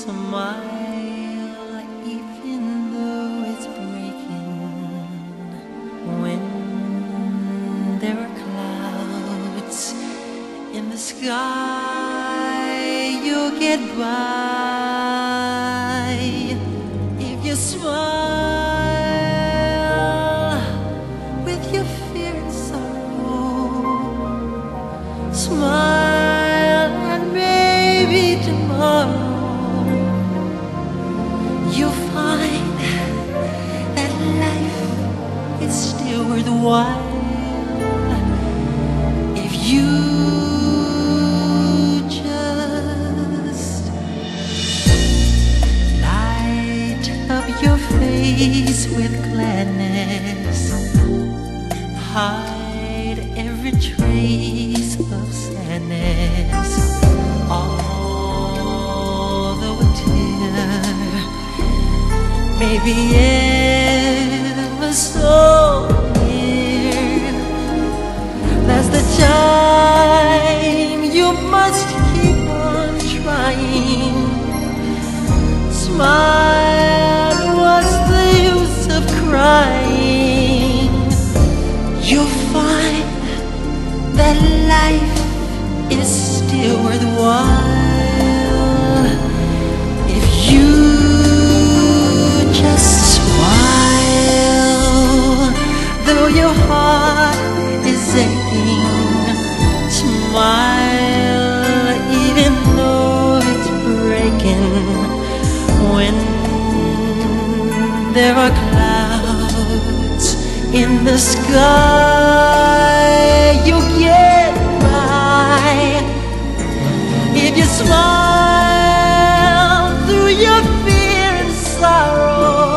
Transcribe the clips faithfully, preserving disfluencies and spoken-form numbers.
Smile even though it's breaking. When there are clouds in the sky, you'll get by if you smile with your fear and sorrow. Smile and maybe tomorrow you'll find that life is still worthwhile if you just light up your face with gladness, hide every trace of sadness, although a tear may be ever so near. That's the time you must keep on trying. Smile, what's the use of crying? You'll find that life is still worthwhile if you just smile. Though your heart is aching, smile even though it's breaking. When there are clouds in the sky, you'll get by if you smile through your fear and sorrow.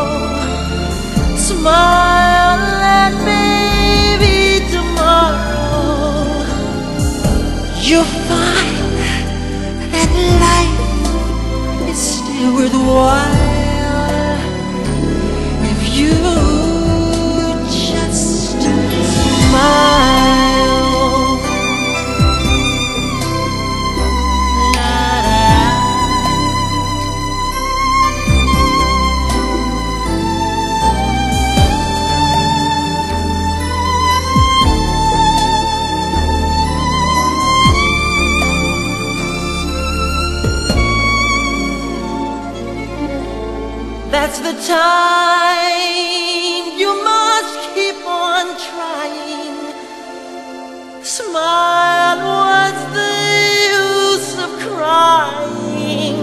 Smile and maybe tomorrow you'll find that life is still worthwhile if you just smile. That's the time you must keep on trying. Smile, what's the use of crying?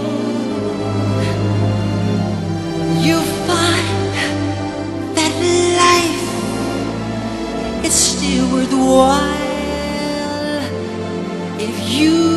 You find that life is still worthwhile if you